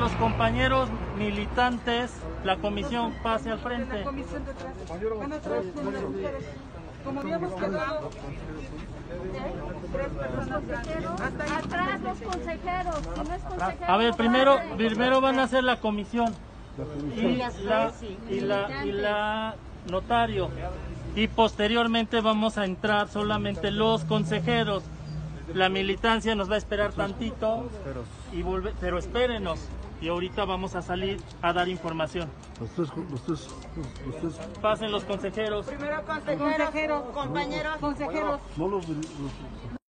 los compañeros militantes, la comisión pase al frente. La comisión detrás. Van atrás con las mujeres. Como habíamos quedado. Tres personas Atrás los consejeros, si no es consejero. A ver, primero van a hacer la comisión y la notario, y posteriormente vamos a entrar solamente los consejeros. La militancia nos va a esperar tantito y pero espérenos, y ahorita vamos a salir a dar información. Pasen los consejeros. Primero consejeros, compañeros, consejeros. No los